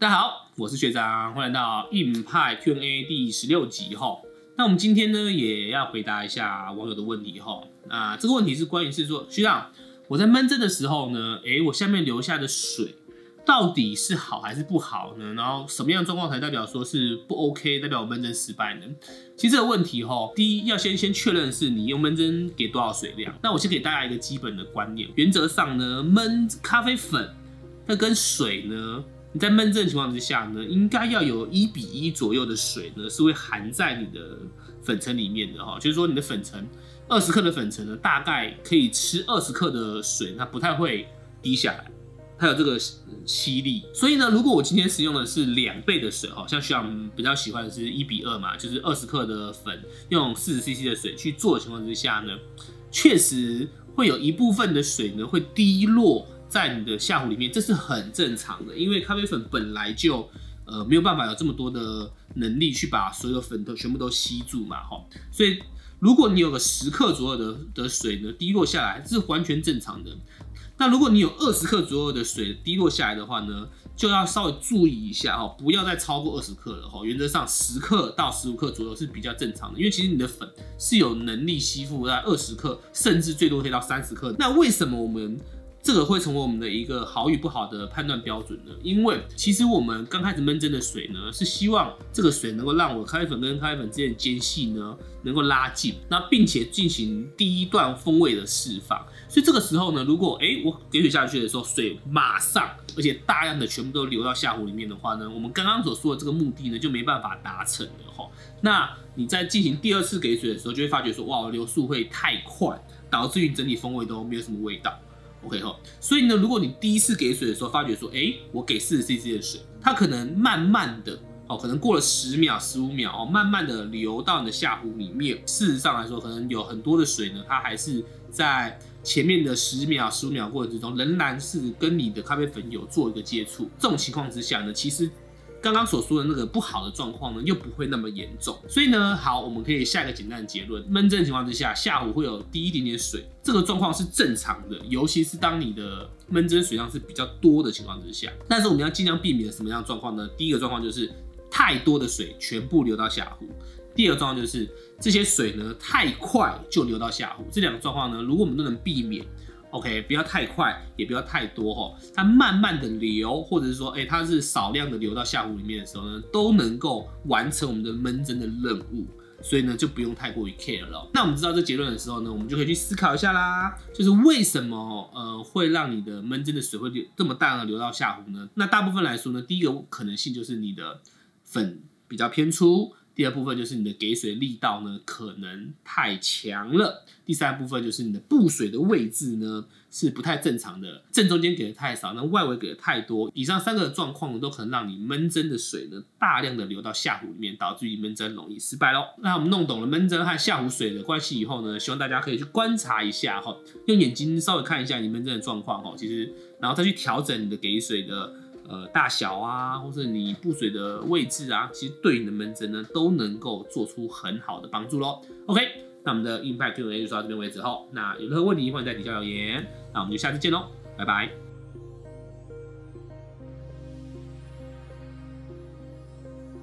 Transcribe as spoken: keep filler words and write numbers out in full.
大家好，我是学长，欢迎来到硬派 Q and A 第十六集哈。那我们今天呢也要回答一下网友的问题哈。那这个问题是关于是说，学长，我在闷蒸的时候呢，哎，我下面留下的水到底是好还是不好呢？然后什么样的状况才代表说是不 OK， 代表我闷蒸失败呢？其实这个问题哈，第一要先先确认是你用闷蒸给多少水量。那我先给大家一个基本的观念，原则上呢，焖咖啡粉那跟水呢，你在闷蒸的情况之下呢，应该要有一比一左右的水呢，是会含在你的粉尘里面的哈。就是说你的粉尘二十克的粉尘呢，大概可以吃二十克的水，它不太会滴下来。它有这个吸力，所以呢，如果我今天使用的是两倍的水，像学长比较喜欢的是一比二嘛，就是二十克的粉用四十 C C 的水去做的情况之下呢，确实会有一部分的水呢会滴落在你的下壶里面，这是很正常的，因为咖啡粉本来就呃没有办法有这么多的能力去把所有的粉都全部都吸住嘛，所以如果你有个十克左右 的, 的水呢滴落下来，这是完全正常的。那如果你有二十克左右的水滴落下来的话呢，就要稍微注意一下哈，不要再超过二十克了哈。原则上十克到十五克左右是比较正常的，因为其实你的粉是有能力吸附在二十克，甚至最多可以到三十克。那为什么我们这个会成为我们的一个好与不好的判断标准呢？因为其实我们刚开始闷蒸的水呢，是希望这个水能够让我咖啡粉跟咖啡粉之间的间隙呢能够拉近，那并且进行第一段风味的释放。所以这个时候呢，如果哎我给水下去的时候，水马上而且大量的全部都流到下壶里面的话呢，我们刚刚所说的这个目的呢就没办法达成了哈。那你在进行第二次给水的时候，就会发觉说，哇，流速会太快，导致于整体风味都没有什么味道。OK 哈，所以呢，如果你第一次给水的时候，发觉说，哎，我给四十 C C 的水，它可能慢慢的，哦，可能过了十秒、十五秒，哦，慢慢的流到你的下壶里面。事实上来说，可能有很多的水呢，它还是在前面的十秒、十五秒过程之中，仍然是跟你的咖啡粉有做一个接触。这种情况之下呢，其实刚刚所说的那个不好的状况呢，又不会那么严重。所以呢，好，我们可以下一个简单的结论：闷蒸的情况之下，下壶会有滴一点点水，这个状况是正常的，尤其是当你的闷蒸水量是比较多的情况之下。但是我们要尽量避免什么样的状况呢？第一个状况就是太多的水全部流到下壶。第二个状况就是这些水呢太快就流到下壶。这两个状况呢，如果我们都能避免 ，OK， 不要太快，也不要太多哈，它慢慢的流，或者是说，哎、欸，它是少量的流到下壶里面的时候呢，都能够完成我们的闷蒸的任务。所以呢，就不用太过于 care 了。那我们知道这结论的时候呢，我们就可以去思考一下啦，就是为什么呃会让你的闷蒸的水会这么大量的流到下壶呢？那大部分来说呢，第一个可能性就是你的粉比较偏粗。第二部分就是你的给水力道呢可能太强了，第三部分就是你的布水的位置呢是不太正常的，正中间给的太少，那外围给的太多。以上三个状况都可能让你闷蒸的水呢大量的流到下壶里面，导致于闷蒸容易失败咯。那我们弄懂了闷蒸和下壶水的关系以后呢，希望大家可以去观察一下哈，用眼睛稍微看一下你闷蒸的状况哈，其实然后再去调整你的给水的。呃，大小啊，或者你布水的位置啊，其实对你的闷蒸呢，都能够做出很好的帮助咯。OK， 那我们的硬派 Q and A 就到这边为止后，那有任何问题欢迎在底下留言，那我们就下次见喽，拜拜。